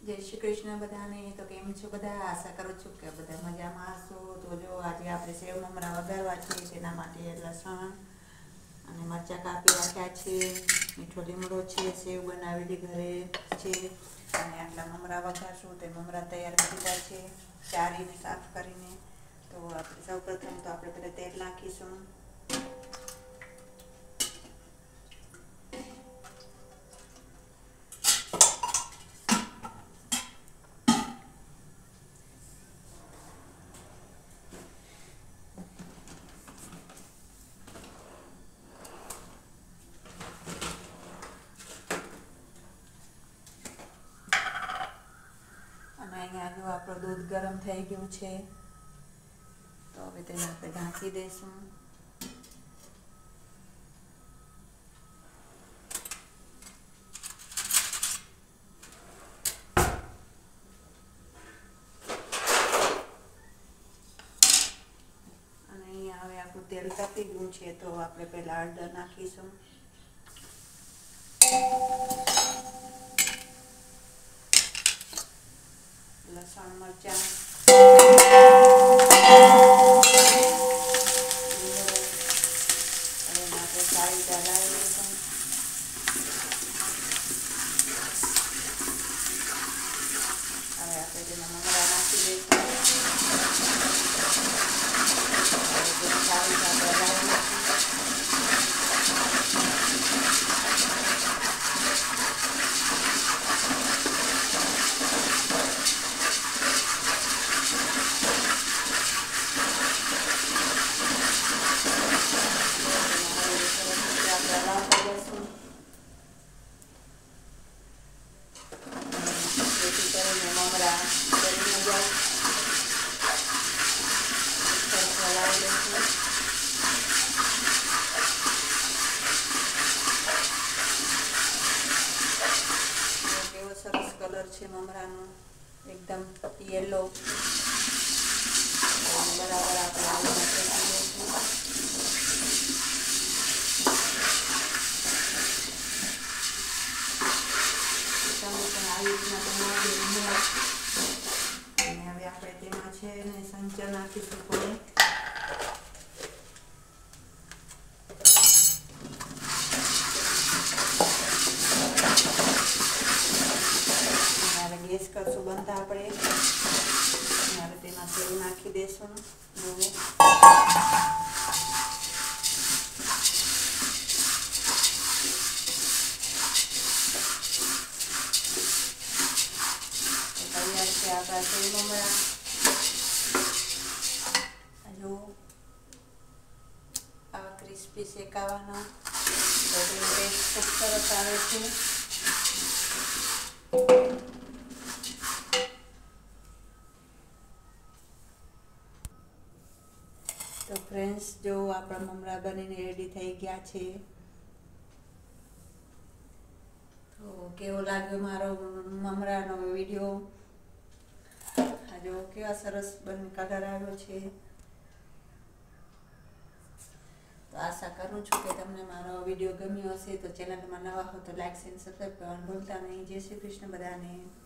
जय श्री कृष्ण बधाने। तो केम छो बधा? आशा करूँ छूँ के बधा मजामां हशो। तो जो आज आपणे सेव ममरा वघारवा छे तेना माटे लसण अने मरचा कापी राख्या छे, मीठो લીમડો छे, सेव बनावेली घरे छे अने आटला ममरा वघारशुं। ते ममरा तैयार करी दीधा छे चारीने साफ करीने। तो આપણે સૌપ્રથમ તો આપણે પહેલા તેલ નાખીશું। અહીંયા જો આપણું દૂધ ગરમ થઈ ગયું છે, તો હવે તેને આપણે ઢાંકી દઈશું। અને અહીંયા હવે આપણું તેલ તપી ગયું છે, તો આપણે પહેલા હળદર નાખીશું। लसण मरचा सारी डालावी लईशुं। हवे आपणे तेना ममरा नाखी दईशुं। सारी डालावी सरस कलर है ममरानो एकदम येलो। बराबर आप संचर नाखीशुं थोड़ी। गैस करशुं बंद आपणे। हवे तेमां सेव नाखी देशुं। जुओ तैयार छे आपणा सेव ममरा। जुओ आवा क्रिस्पी शेकावाना, तो तेनो टेस्ट खूब सरस आवे छे। तो फ्रेंड्स जो आपणा ममरा बनीने रेडी थई गया छे। तो केवो लाग्यो मारो ममरानो विडियो? आ जो केवा सरस बनी कलर आव्यो छे। तो आशा करूँ छूँ कि तमने मारो विडियो गम्यो हशे। तो चेनल में नवा हो तो लाइक शेयर सब्सक्राइब करवानुं भूलता नहीं। जय श्री कृष्ण बधाने।